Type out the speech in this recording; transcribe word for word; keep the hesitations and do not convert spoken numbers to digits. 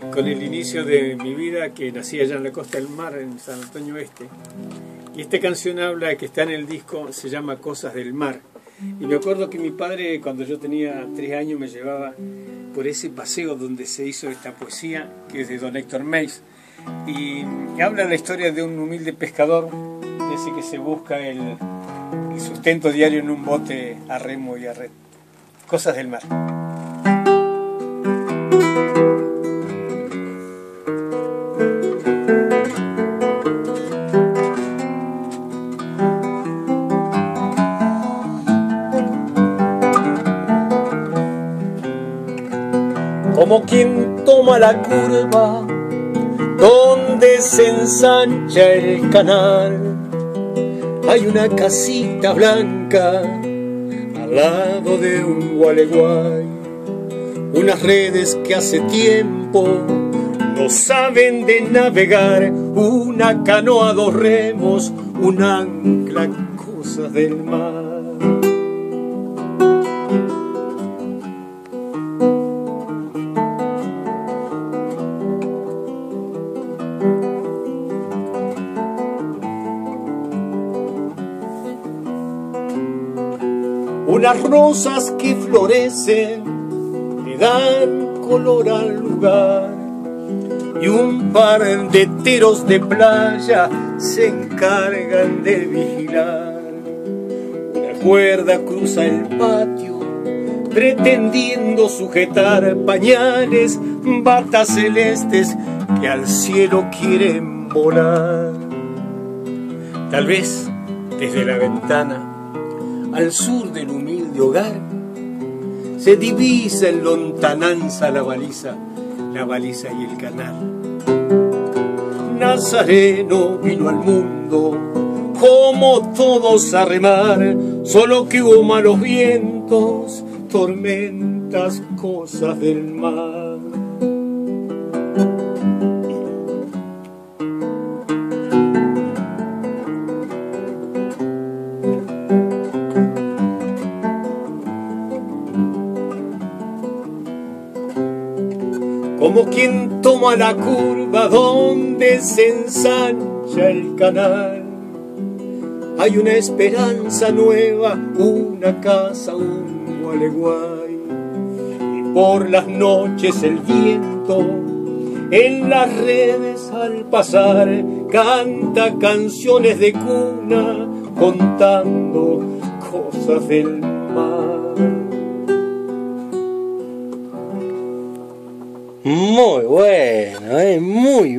con el inicio de mi vida, que nací allá en la costa del mar, en San Antonio Este. Y esta canción habla, que está en el disco, se llama Cosas del Mar. Y me acuerdo que mi padre, cuando yo tenía tres años, me llevaba por ese paseo donde se hizo esta poesía, que es de don Héctor Meis. Y habla la historia de un humilde pescador, de ese que se busca el, el sustento diario en un bote a remo y a red. Cosas del mar. Como quien toma la curva donde se ensancha el canal, hay una casita blanca al lado de un gualeguay, unas redes que hace tiempo no saben de navegar, una canoa, dos remos, un ancla, cosas del mar. Unas rosas que florecen le dan color al lugar, y un par de teros de playa se encargan de vigilar. Una cuerda cruza el patio pretendiendo sujetar pañales, batas celestes que al cielo quieren volar. Tal vez desde la ventana al sur del humilde hogar se divisa en lontananza la baliza, la baliza y el canal. Nazareno vino al mundo como todos a remar, solo que hubo malos vientos, tormentas, cosas del mar. Como quien toma la curva donde se ensancha el canal, hay una esperanza nueva, una casa, un gualeguay. Y por las noches el viento en las redes al pasar canta canciones de cuna contando cosas del mar. Muy bueno, eh, muy